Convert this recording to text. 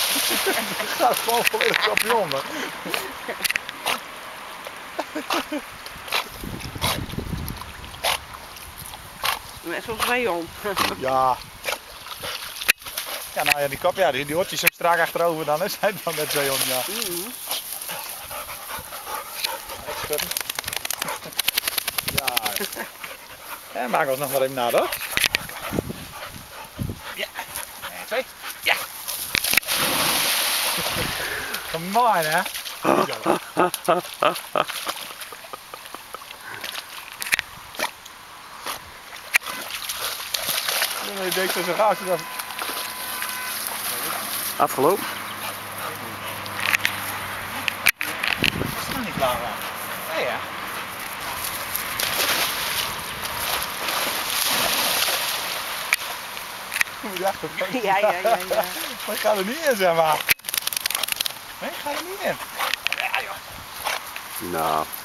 Het gaat gewoon volledig kampioen. Net zoals Leon. Ja. Ja, nou ja, die kop, ja, die hoort je zo strak achterover dan, is hij dan net Zeon, ja. Schudden. Ja. En maken we ons nog maar even nader. Ja. 1, 2. Ja. Come on, hè. Ik denk dat ze gaat. Afgelopen? Dat is nog niet klaar, hè? Nee, ja. Moet je echt Ja. Maar ik ga er niet in, zeg maar. Nee, ik ga er niet in. Ja, joh. Nou.